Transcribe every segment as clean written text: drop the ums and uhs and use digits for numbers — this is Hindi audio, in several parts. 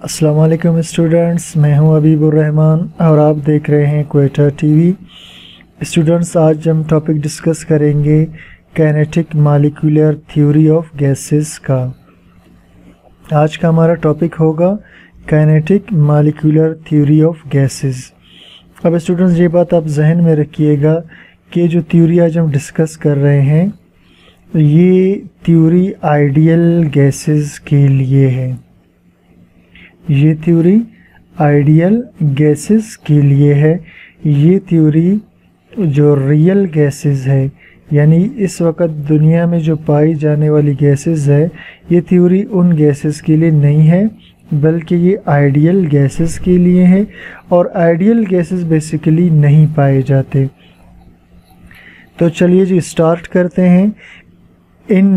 अस्सलाम वालेकुम स्टूडेंट्स, मैं हूं हबीबुर रहमान और आप देख रहे हैं क्वेटा टीवी। स्टूडेंट्स, आज हम टॉपिक डिस्कस करेंगे kinetic molecular theory of gases का। आज का हमारा टॉपिक होगा kinetic molecular theory of gases. अब स्टूडेंट्स, ये बात आप जहन में रखिएगा कि जो थ्योरी आज हम डिस्कस कर रहे हैं ये थ्योरी आइडियल गैसेस के लिए है। ये थ्योरी आइडियल गैसेस के लिए है। ये थ्योरी जो रियल गैसेस है, यानी इस वक्त दुनिया में जो पाई जाने वाली गैसेस है, ये थ्योरी उन गैसेस के लिए नहीं है बल्कि ये आइडियल गैसेस के लिए है। और आइडियल गैसेस बेसिकली नहीं पाए जाते। तो चलिए जी स्टार्ट करते हैं। In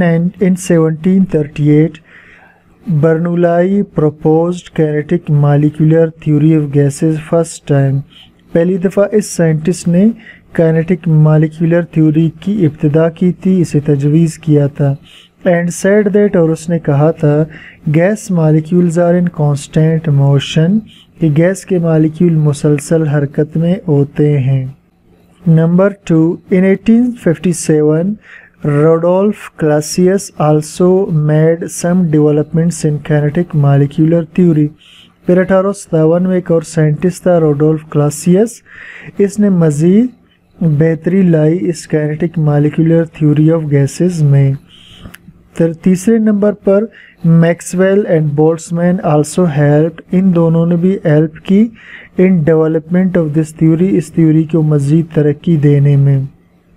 1738 Bernoulli proposed kinetic molecular theory of gases first time। पहली दफ़ा इस साइंटिस्ट ने काइनेटिक मॉलिक्यूलर थ्योरी की इब्तिदा की थी, इसे तजवीज़ किया था। एंड सेड दैट, और उसने कहा था gas molecules are in constant motion, कि गैस के मॉलिक्यूल मुसलसल हरकत में होते हैं। Number 2, in 1857 Rudolf Clausius also made some developments in kinetic molecular theory। फिर 1857 में एक और साइंटिस्ट था रोडोल्फ क्लासियस, इसने मज़ीद बेहतरी लाई इस kinetic molecular theory of gases में। तीसरे नंबर पर Maxwell and Boltzmann also helped, इन दोनों ने भी हेल्प की in development of this theory, इस थ्योरी को मज़ीद तरक्की देने में।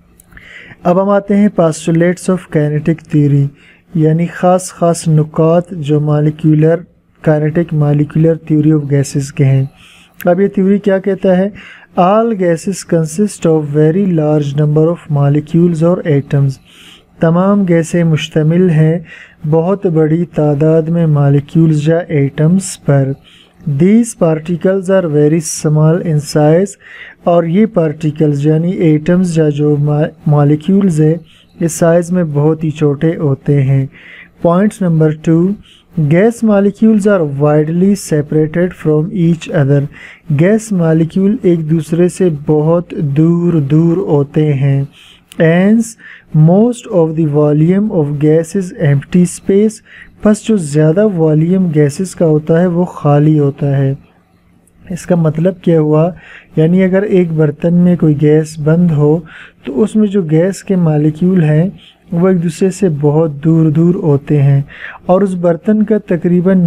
अब हम आते हैं पोस्टुलेट्स ऑफ काइनेटिक थ्योरी, यानी ख़ास नुकात जो molecular kinetic molecular theory of gases के हैं। अब ये थ्योरी क्या कहता है? All gases consist of very large number of molecules और एटम्स। तमाम गैसें मुश्तमिल हैं बहुत बड़ी तादाद में मॉलिक्यूल्स या एटम्स पर। These particles are very small in size, और ये पार्टिकल्स यानी एटम्स या जो मॉलिक्यूल्स है इस साइज़ में बहुत ही छोटे होते हैं। Point number 2, gas molecules are widely separated from each other. Gas molecule एक दूसरे से बहुत दूर दूर होते हैं। Hence, most of the volume of gas is empty space। बस जो ज़्यादा वॉल्यूम गैसेस का होता है वो खाली होता है। इसका मतलब क्या हुआ? यानी अगर एक बर्तन में कोई गैस बंद हो तो उसमें जो गैस के मॉलिक्यूल हैं वो एक दूसरे से बहुत दूर दूर होते हैं, और उस बर्तन का तकरीबन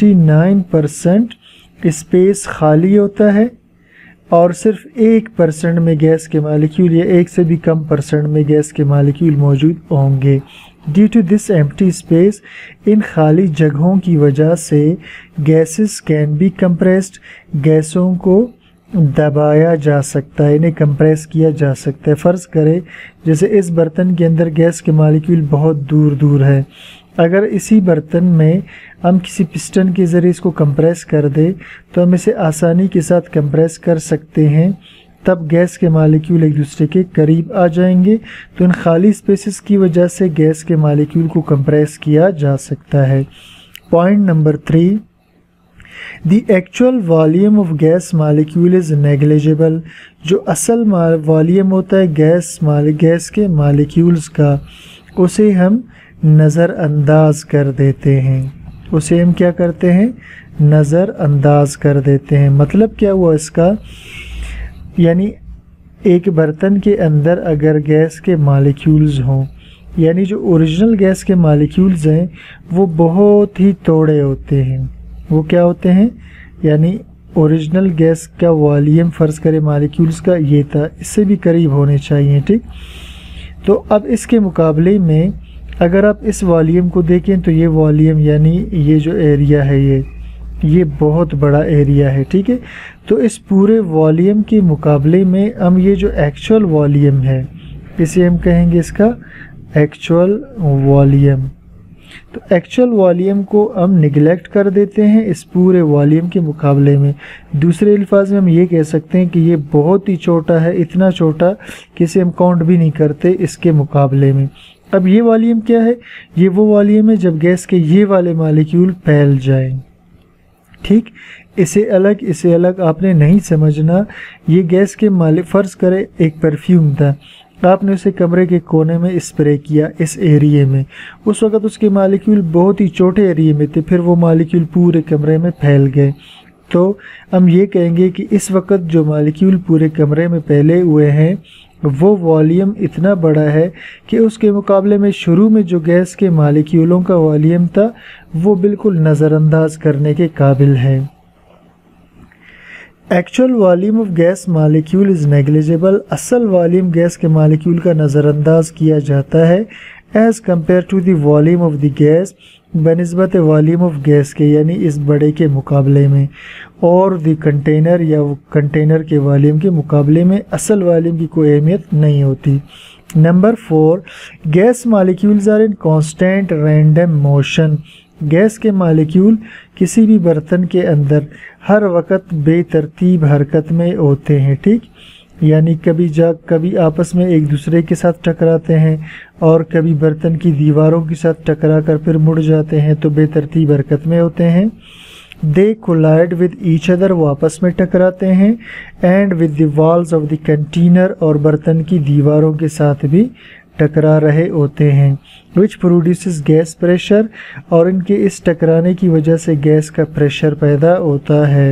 99% स्पेस खाली होता है, और सिर्फ 1% में गैस के मॉलिक्यूल या 1 से भी कम % में गैस के मॉलिक्यूल मौजूद होंगे। Due to this empty space, इन खाली जगहों की वजह से गैसेस कैन बी कंप्रेस्ड, गैसों को दबाया जा सकता है, इन्हें कंप्रेस किया जा सकता है। फ़र्ज़ करें जैसे इस बर्तन के अंदर गैस के मॉलिक्यूल बहुत दूर दूर है, अगर इसी बर्तन में हम किसी पिस्टन के ज़रिए इसको कंप्रेस कर दे तो हम इसे आसानी के साथ कंप्रेस कर सकते हैं, तब गैस के मॉलिक्यूल एक दूसरे के करीब आ जाएंगे। तो इन खाली स्पेसेस की वजह से गैस के मॉलिक्यूल को कंप्रेस किया जा सकता है। Point number 3, the actual volume of gas molecule is negligible. जो असल वॉल्यूम होता है गैस के मॉलिक्यूल्स का, उसे हम नज़रअंदाज कर देते हैं। उसे हम क्या करते हैं? नज़रअंदाज कर देते हैं। मतलब क्या हुआ इसका? यानी एक बर्तन के अंदर अगर गैस के मॉलिक्यूल्स हों, यानी जो ओरिजिनल गैस के मॉलिक्यूल्स हैं वो बहुत ही थोड़े होते हैं। वो क्या होते हैं? यानी ओरिजिनल गैस का वॉल्यूम फ़र्ज़ करें मॉलिक्यूल्स का ये था, इससे भी करीब होने चाहिए, ठीक। तो अब इसके मुकाबले में अगर आप इस वॉल्यूम को देखें तो ये वॉल्यूम यानी ये जो एरिया है ये बहुत बड़ा एरिया है, ठीक है। तो इस पूरे वॉल्यूम के मुकाबले में हम ये जो एक्चुअल वॉल्यूम है इसे हम कहेंगे इसका एक्चुअल वॉल्यूम। तो एक्चुअल वॉल्यूम को हम निगलेक्ट कर देते हैं इस पूरे वॉल्यूम के मुकाबले में। दूसरे अल्फाज में हम ये कह सकते हैं कि ये बहुत ही छोटा है, इतना छोटा कि इसे हम काउंट भी नहीं करते इसके मुकाबले में। अब ये वॉल्यूम क्या है? ये वो वॉल्यूम है जब गैस के ये वाले मॉलिक्यूल फैल जाएं, ठीक। इसे अलग आपने नहीं समझना। ये गैस के फ़र्ज़ करें एक परफ्यूम था, आपने उसे कमरे के कोने में स्प्रे किया इस एरिए में, उस वक़्त उसके मालिक्यूल बहुत ही छोटे एरिए में थे, फिर वो मालिक्यूल पूरे कमरे में फैल गए। तो हम ये कहेंगे कि इस वक्त जो मालिक्यूल पूरे कमरे में फैले हुए हैं वो वॉल्यूम इतना बड़ा है कि उसके मुकाबले में शुरू में जो गैस के मालिक्यूलों का वॉल्यूम था वो बिल्कुल नज़रअंदाज करने के काबिल है। Actual volume of gas molecule is negligible. असल वॉल्यूम गैस के मालिक्यूल का नज़रअंदाज किया जाता है as compare to the volume of the gas, बनिस्बत वॉल्यूम ऑफ गैस के, यानी इस बड़े के मुकाबले में, और द कंटेनर या कंटेनर के वॉल्यूम के मुकाबले में असल वॉल्यूम की कोई अहमियत नहीं होती। Number 4, gas molecules are in constant random motion. Gas के मालिक्यूल किसी भी बर्तन के अंदर हर वक्त बेतरतीब हरकत में होते हैं, ठीक। यानी कभी आपस में एक दूसरे के साथ टकराते हैं और कभी बर्तन की दीवारों के साथ टकरा कर फिर मुड़ जाते हैं, तो बेतरतीब हरकत में होते हैं। They collide with each other, वो आपस में टकराते हैं, and with the walls of the container, और बर्तन की दीवारों के साथ भी टकरा रहे होते हैं, विच प्रोड्यूसेस गैस प्रेशर, और इनके इस टकराने की वजह से गैस का प्रेशर पैदा होता है।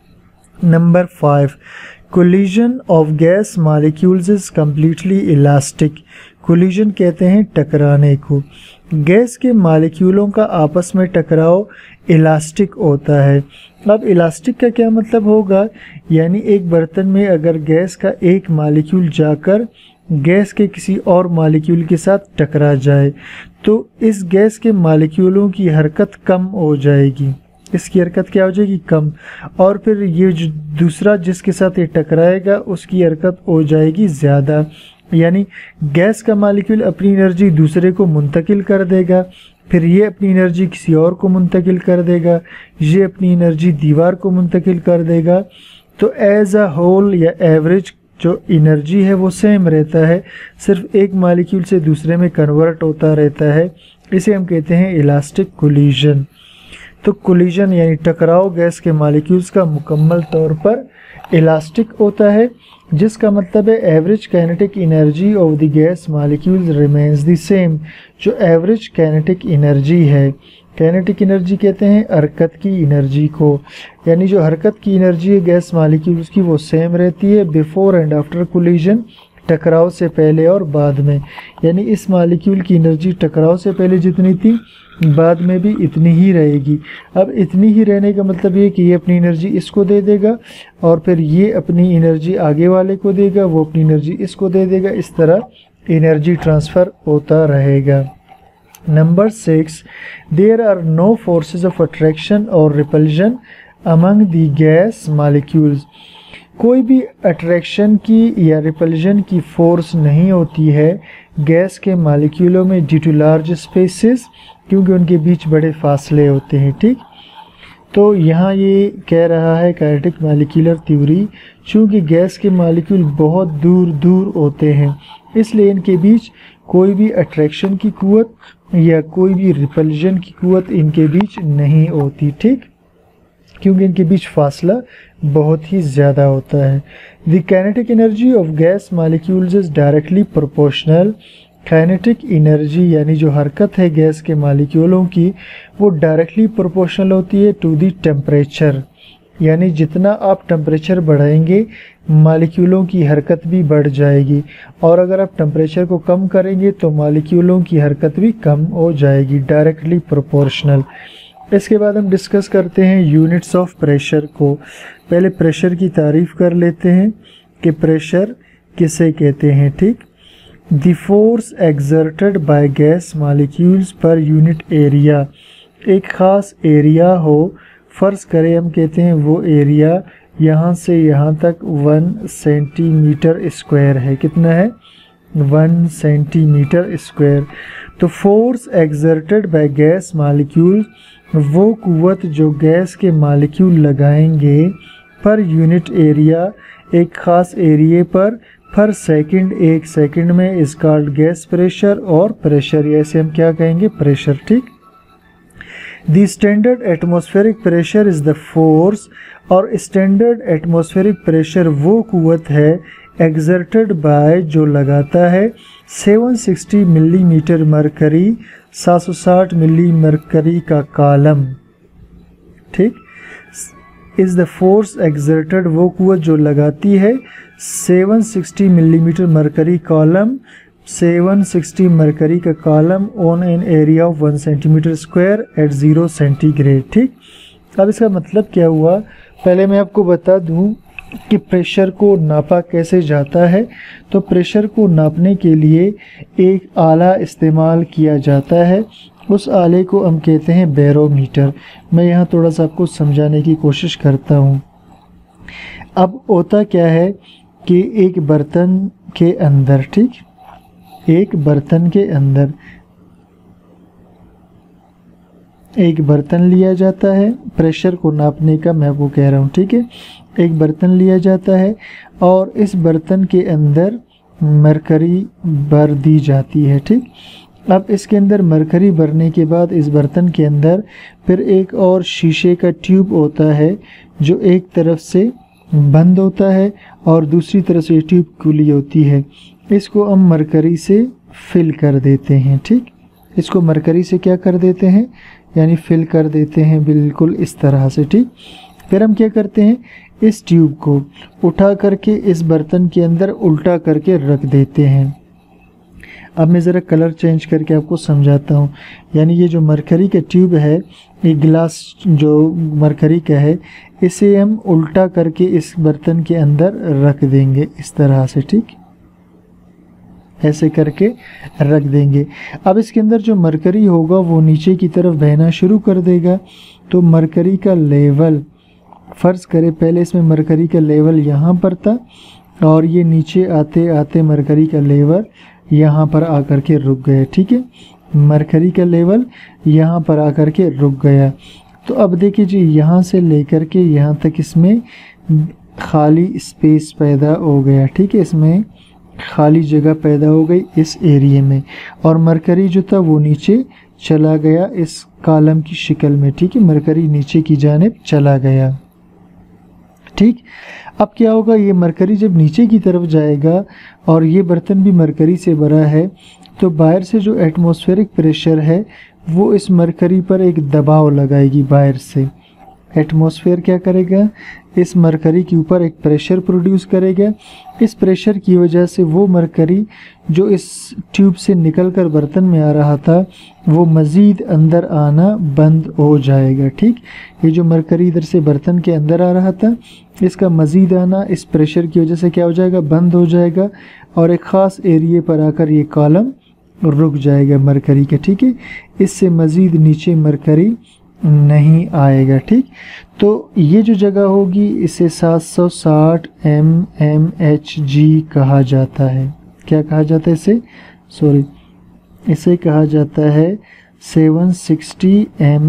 Number 5, collision of gas molecules is completely elastic. Collision कहते हैं टकराने को। गैस के मालिक्यूलों का आपस में टकराव इलास्टिक होता है। अब इलास्टिक का क्या मतलब होगा, यानी एक बर्तन में अगर गैस का एक मालिक्यूल जाकर गैस के किसी और मालिक्यूल के साथ टकरा जाए तो इस गैस के मालिक्यूलों की हरकत कम हो जाएगी, इसकी हरकत क्या हो जाएगी, कम, और फिर ये जो दूसरा जिसके साथ ये टकराएगा उसकी हरकत हो जाएगी ज़्यादा। यानी गैस का मालिक्यूल अपनी एनर्जी दूसरे को मुंतकिल कर देगा, फिर ये अपनी एनर्जी किसी और को मुंतकिल कर देगा, ये अपनी एनर्जी दीवार को मुंतकिल कर देगा। तो एज अ होल या एवरेज जो एनर्जी है वो सेम रहता है, सिर्फ एक मालिक्यूल से दूसरे में कन्वर्ट होता रहता है। इसे हम कहते हैं इलास्टिक कोलिजन। तो कोलिजन यानी टकराव गैस के मालिक्यूल्स का मुकम्मल तौर पर इलास्टिक होता है, जिसका मतलब है average kinetic energy of the gas molecules remains the same. जो एवरेज काइनेटिक एनर्जी है, काइनेटिक एनर्जी कहते हैं हरकत की एनर्जी को, यानी जो हरकत की एनर्जी है गैस मालिक्यूल्स की वो सेम रहती है बिफोर एंड आफ्टर कोलिजन, टकराव से पहले और बाद में। यानी इस मालिक्यूल की एनर्जी टकराव से पहले जितनी थी बाद में भी इतनी ही रहेगी। अब इतनी ही रहने का मतलब ये कि ये अपनी एनर्जी इसको दे देगा और फिर ये अपनी एनर्जी आगे वाले को देगा, वो अपनी एनर्जी इसको दे देगा, इस तरह एनर्जी ट्रांसफ़र होता रहेगा। Number 6, there are no forces of attraction और repulsion among the gas molecules. कोई भी अट्रैक्शन की या रिपल्शन की फोर्स नहीं होती है गैस के मालिक्यूलों में ड्यू टू लार्ज स्पेसेस, क्योंकि उनके बीच बड़े फासले होते हैं, ठीक। तो यहाँ ये कह रहा है काइनेटिक मालिक्यूलर थ्योरी, चूँकि गैस के मालिक्यूल बहुत दूर दूर होते हैं इसलिए इनके बीच कोई भी अट्रैक्शन की कुव्वत या कोई भी रिपल्शन की कुव्वत इनके बीच नहीं होती, ठीक, क्योंकि इनके बीच फासला बहुत ही ज़्यादा होता है। The kinetic energy of gas molecules is directly proportional. Kinetic energy यानी जो हरकत है गैस के मालिक्यूलों की वो डायरेक्टली प्रोपोर्शनल होती है टू द टेम्परेचर, यानी जितना आप टेम्परेचर बढ़ाएंगे मालिक्यूलों की हरकत भी बढ़ जाएगी, और अगर आप टेम्परेचर को कम करेंगे तो मालिक्यूलों की हरकत भी कम हो जाएगी, डायरेक्टली प्रोपोर्शनल। इसके बाद हम डिस्कस करते हैं यूनिट्स ऑफ प्रेशर को। पहले प्रेशर की तारीफ़ कर लेते हैं कि प्रेशर किसे कहते हैं, ठीक। The force exerted by gas molecules per unit area. एक ख़ास एरिया हो, फ़र्ज़ करें हम कहते हैं वो एरिया यहाँ से यहाँ तक 1 सेंटीमीटर स्क्वायर है। कितना है? 1 सेंटीमीटर स्क्वायर। तो force exerted by gas molecule वो कुव्वत जो गैस के मालिक्यूल लगाएंगे पर यूनिट एरिया, एक ख़ास एरिए पर सेकंड, एक सेकंड में इज कॉल्ड गैस प्रेशर, और प्रेशर ऐसे हम क्या कहेंगे, प्रेशर, ठीक। The standard atmospheric pressure is the force, और स्टैंडर्ड एटमॉस्फेरिक प्रेशर वो कुव्वत है एक्सर्टेड बाय जो लगाता है 760 मिलीमीटर मरकरी, 760 मिली मरकरी का कॉलम। ठीक, इज़ द फोर्स एक्सर्टेड वो कुव्वत जो लगाती है 760 मिलीमीटर मरकरी कॉलम, 760 मरकरी का column on an area of 1 centimetre square at 0 centigrade. ठीक, अब इसका मतलब क्या हुआ, पहले मैं आपको बता दूं कि प्रेशर को नापा कैसे जाता है। तो प्रेशर को नापने के लिए एक आला इस्तेमाल किया जाता है, उस आले को हम कहते हैं बैरोमीटर। मैं यहाँ थोड़ा सा आपको समझाने की कोशिश करता हूँ। अब होता क्या है कि एक बर्तन के अंदर, ठीक, एक बर्तन के अंदर एक बर्तन लिया जाता है, प्रेशर को नापने का मैं आपको कह रहा हूँ। ठीक है, एक बर्तन लिया जाता है और इस बर्तन के अंदर मरकरी भर दी जाती है। ठीक, अब इसके अंदर मरकरी भरने के बाद इस बर्तन के अंदर फिर एक और शीशे का ट्यूब होता है जो एक तरफ से बंद होता है और दूसरी तरफ से ट्यूब खुली होती है। इसको हम मरकरी से फिल कर देते हैं। ठीक, इसको मरकरी से क्या कर देते हैं, यानी फिल कर देते हैं बिल्कुल इस तरह से। ठीक, फिर हम क्या करते हैं, इस ट्यूब को उठा करके इस बर्तन के अंदर उल्टा करके रख देते हैं। अब मैं ज़रा कलर चेंज करके आपको समझाता हूँ। यानी ये जो मरकरी का ट्यूब है, ये गिलास जो मरकरी का है, इसे हम उल्टा करके इस बर्तन के अंदर रख देंगे इस तरह से। ठीक, ऐसे करके रख देंगे। अब इसके अंदर जो मरकरी होगा वो नीचे की तरफ बहना शुरू कर देगा। तो मरकरी का लेवल, फ़र्ज़ करें पहले इसमें मरकरी का लेवल यहाँ पर था और ये नीचे आते आते मरकरी का लेवल यहाँ पर आकर के रुक गया। ठीक है, मरकरी का लेवल यहाँ पर आकर के रुक गया। तो अब देखिए जी, यहाँ से लेकर के यहाँ तक इसमें खाली स्पेस पैदा हो गया। ठीक है, इसमें खाली जगह पैदा हो गई इस एरिया में, और मरकरी जो था वो नीचे चला गया इस कॉलम की शक्ल में। ठीक है, मरकरी नीचे की जानिब चला गया। ठीक, अब क्या होगा, ये मरकरी जब नीचे की तरफ जाएगा और ये बर्तन भी मरकरी से भरा है, तो बाहर से जो एटमॉस्फेरिक प्रेशर है वो इस मरकरी पर एक दबाव लगाएगी। बाहर से एटमॉस्फेयर क्या करेगा, इस मरकरी के ऊपर एक प्रेशर प्रोड्यूस करेगा। इस प्रेशर की वजह से वो मरकरी जो इस ट्यूब से निकलकर बर्तन में आ रहा था वो मज़ीद अंदर आना बंद हो जाएगा। ठीक, ये जो मरकरी इधर से बर्तन के अंदर आ रहा था, इसका मज़ीद आना इस प्रेशर की वजह से क्या हो जाएगा, बंद हो जाएगा और एक ख़ास एरिए पर आकर ये कॉलम रुक जाएगा मरकरी का। ठीक है, इससे मज़ीद नीचे मरकरी नहीं आएगा। ठीक, तो ये जो जगह होगी इसे 760 mmHg कहा जाता है। क्या कहा जाता है इसे, इसे कहा जाता है 760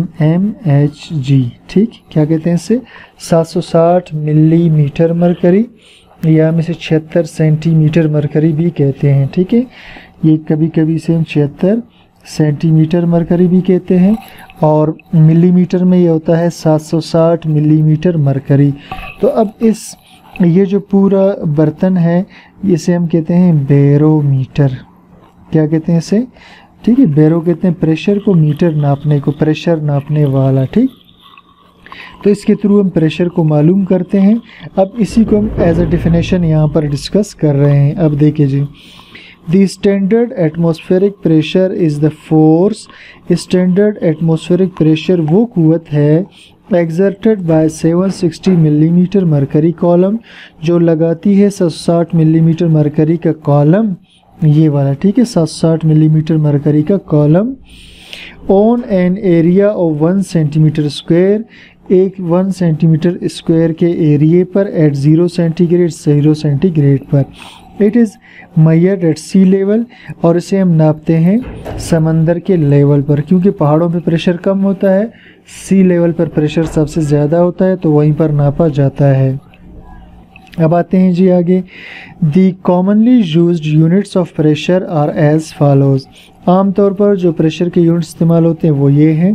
mmHg। ठीक, क्या कहते हैं इसे, 760 मिलीमीटर मरकरी, या हम इसे 76 सेंटीमीटर मरकरी भी कहते हैं। ठीक है, ये कभी कभी इसे हम 76 सेंटीमीटर मरकरी भी कहते हैं, और मिलीमीटर में ये होता है 760 मिलीमीटर मरकरी। तो अब ये जो पूरा बर्तन है इसे हम कहते हैं बैरोमीटर। क्या कहते हैं इसे, ठीक है, बैरो कहते हैं प्रेशर को, मीटर नापने को, प्रेशर नापने वाला। ठीक, तो इसके थ्रू हम प्रेशर को मालूम करते हैं। अब इसी को हम एज अ डेफिनेशन यहाँ पर डिस्कस कर रहे हैं। अब देखिए जी, The standard atmospheric pressure is the force. Standard atmospheric pressure वो कुव्वत है exerted by 760 millimetre mercury column जो लगाती है 760 मिलीमीटर मरकरी का कॉलम, ये वाला। ठीक है, 760 मिलीमीटर मरकरी का column on an area of 1 centimetre square, एक 1 सेंटीमीटर स्क्वायर के एरिए पर एट 0 सेंटीग्रेड, 0 सेंटीग्रेड पर। It is measured at sea level, और इसे हम नापते हैं समंदर के लेवल पर, क्योंकि पहाड़ों पे प्रेशर कम होता है, सी लेवल पर प्रेशर सबसे ज़्यादा होता है, तो वहीं पर नापा जाता है। अब आते हैं जी आगे। The commonly used units of pressure are as follows. आमतौर पर जो प्रेशर के यूनिट्स इस्तेमाल होते हैं वो ये हैं।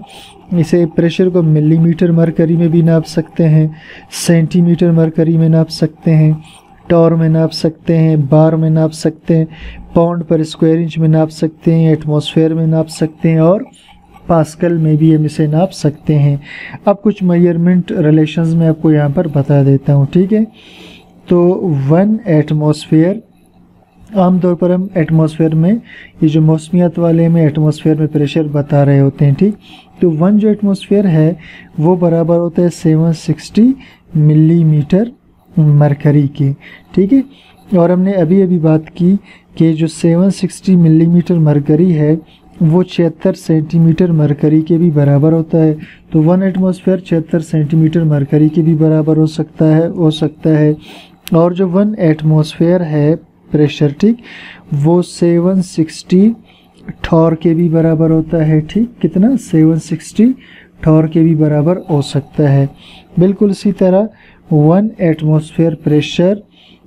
इसे प्रेशर को मिलीमीटर मरकरी में भी नाप सकते हैं, सेंटीमीटर मरकरी में नाप सकते हैं, टॉर में नाप सकते हैं, बार में नाप सकते हैं, पाउंड पर स्क्वायर इंच में नाप सकते हैं, एटमॉस्फेयर में नाप सकते हैं और पास्कल में भी हम इसे नाप सकते हैं। अब कुछ मेजरमेंट रिलेशंस में आपको यहाँ पर बता देता हूँ, ठीक है। तो 1 एटमॉस्फेयर, आमतौर पर हम एटमॉस्फेयर में, ये जो मौसमियात वाले में एटमॉस्फेयर में प्रेशर बता रहे होते हैं, ठीक। तो 1 जो एटमॉस्फेयर है वो बराबर होता है 760 मिलीमीटर मरकरी के, ठीक है। और हमने अभी अभी बात की कि जो 760 मिलीमीटर मरकरी है वो 76 सेंटीमीटर मरकरी के भी बराबर होता है। तो 1 एटमॉस्फेयर 76 सेंटीमीटर मरकरी के भी बराबर हो सकता है। और जो 1 एटमॉस्फेयर है प्रेशर, ठीक, वो 760 ठॉर के भी बराबर होता है, ठीक। कितना? 760 ठॉर के भी बराबर हो सकता है। बिल्कुल इसी तरह 1 एटमॉस्फेयर प्रेशर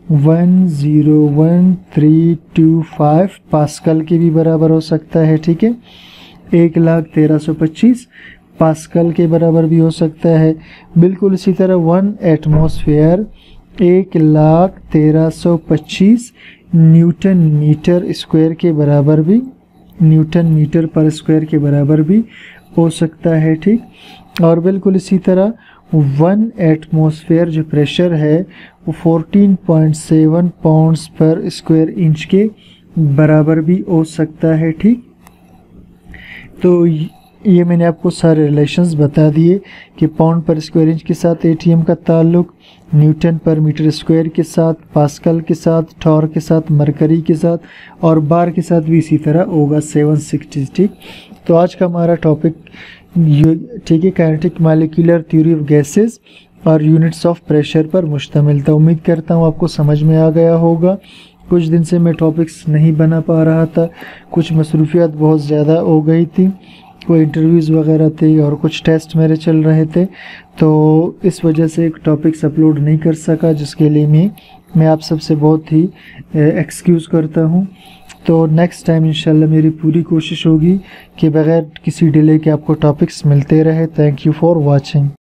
101,325 पास्कल के भी बराबर हो सकता है, ठीक है। 1,1325 पास्कल के बराबर भी हो सकता है। बिल्कुल इसी तरह 1 एटमॉस्फेयर 1,1325 न्यूटन मीटर स्क्वायर के बराबर भी, न्यूटन मीटर पर स्क्वायर के बराबर भी हो सकता है, ठीक। और बिल्कुल इसी तरह 1 एटमॉस्फेयर जो प्रेशर है वो 14.7 पाउंड्स पर स्क्वायर इंच के बराबर भी हो सकता है, ठीक। तो ये मैंने आपको सारे रिलेशंस बता दिए कि पाउंड पर स्क्वायर इंच के साथ एटीएम का ताल्लुक, न्यूटन पर मीटर स्क्वायर के साथ, पास्कल के साथ, ठॉर के साथ, मरकरी के साथ और बार के साथ भी इसी तरह होगा 760, ठीक। तो आज का हमारा टॉपिक ठीक है, kinetic molecular theory of gases और यूनिट्स ऑफ प्रेशर पर मुश्तमिल था। उम्मीद करता हूँ आपको समझ में आ गया होगा। कुछ दिन से मैं टॉपिक्स नहीं बना पा रहा था, कुछ मसरूफियत बहुत ज़्यादा हो गई थी, कोई इंटरव्यूज़ वगैरह थे और कुछ टेस्ट मेरे चल रहे थे, तो इस वजह से एक टॉपिक्स अपलोड नहीं कर सका, जिसके लिए मैं आप सबसे बहुत ही एक्सक्यूज़ करता हूँ। तो नेक्स्ट टाइम इंशाल्लाह मेरी पूरी कोशिश होगी कि बग़ैर किसी डिले के आपको टॉपिक्स मिलते रहे। Thank you for watching.